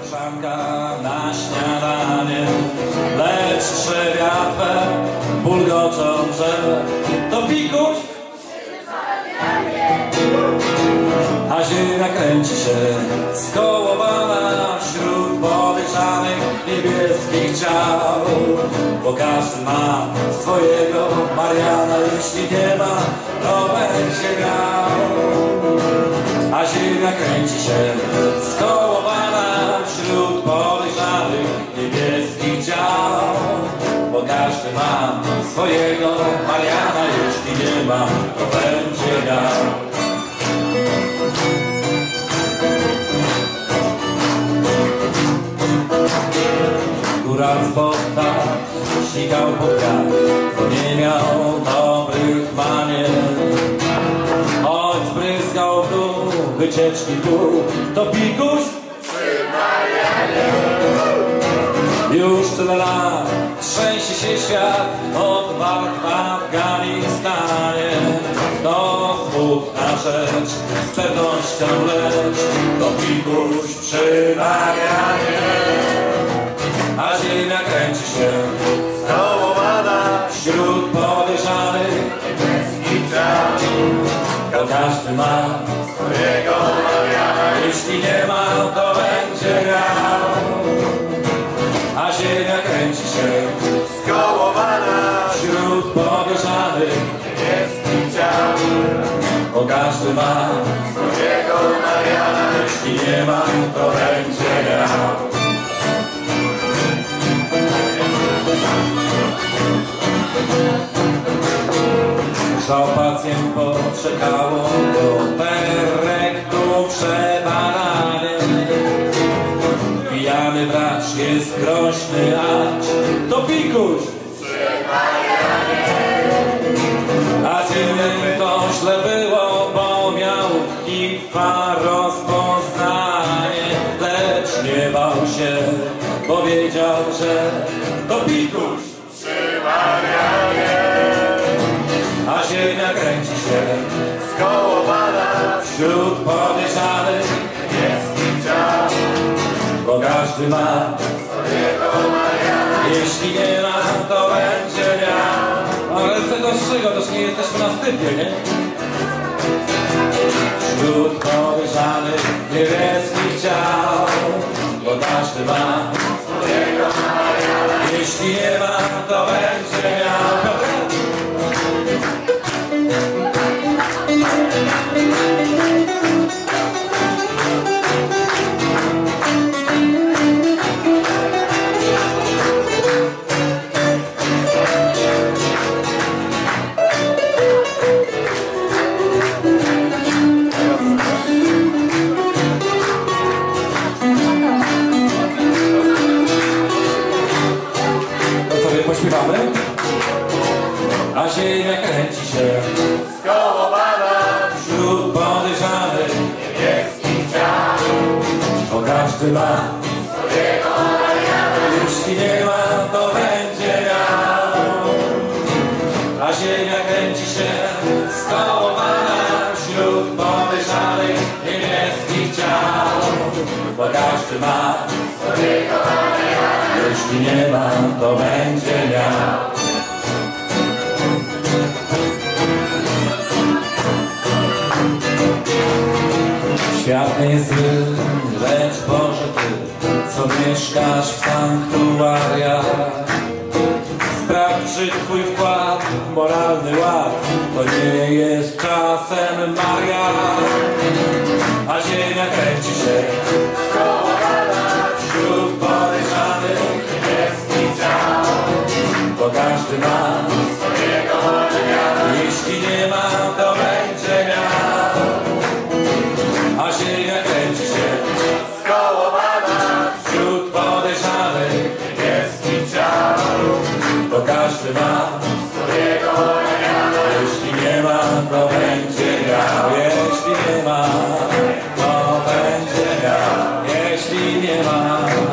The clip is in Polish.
Koleżanka na śniadanie, lecz trzewiatwe bulgoczą, że to pikuś, a ziemia kręci się skołowana wśród podejrzanych niebieskich ciał. Bo każdy ma swojego Mariana, jeśli nie ma, to będzie miał. A ziemia kręci się skołowana wśród podejrzanych niebieskich ciał. Bo każdy ma swojego Mariana, jeśli nie ma, to będzie miał. Góral z Botta śmigał po wiatr, bo nie miał dobrych manier. Choć bryzgał w dół wycieczki pół, to pikuś przy Marianie. Już tyle lat trzęsie się świat od walk w Afganistanie. To smutna rzecz, z pewnością lecz to pikuś przy Marianie. A ziemia kręci się skołowana wśród podejrzanych niebieskich ciał. Bo każdy ma swojego Mariana, jeśli nie ma, to będzie miał. A ziemia kręci się skołowana wśród podejrzanych niebieskich ciał. Bo każdy ma swojego Mariana, jeśli nie ma, to będzie miał. Żał pacjent poczekało do perektu przebadanie. Pijany wracz jest groźny, acz to pikuś przy Marianie. A ziemię to źle było, bo miał HIV-a rozpoznanie. Lecz nie bał się, bo wiedział, że to pikuś przy Marianie. A ziemia kręci się skołowana wśród podejrzanych niebieskich ciał. Bo każdy ma swojego Mariana, jeśli nie ma, to będzie miał. Ale z tego z czego? Też nie jesteśmy na stypie, nie? Wśród podejrzanych niebieskich ciał. Bo każdy ma swojego Mariana, jeśli nie ma, to będzie miał. Pośpiewamy. A ziemia kręci się skołowana wśród podejrzanych niebieskich ciał. Bo każdy ma swojego Mariana, jeśli nie ma, to będzie miał. A ziemia kręci się skołowana wśród podejrzanych niebieskich ciał. Bo każdy ma swojego Mariana, jeśli nie ma, to będzie miał. Świat nie jest zły, lecz Boże Ty, co mieszkasz w sanktuariach, sprawdź, czy Twój wkład w moralny ład to nie jest czasem marian. A ziemia kręci się skołowana wśród podejrzanych niebieskich ciał. Bo każdy ma swojego Mariana, jeśli nie ma, to będzie miał. A ziemia kręci się skołowana wśród podejrzanych niebieskich ciał. Bo każdy ma swojego Mariana, jeśli nie ma, to będzie miał. Jeśli nie ma, to będzie miał. Jeśli nie ma,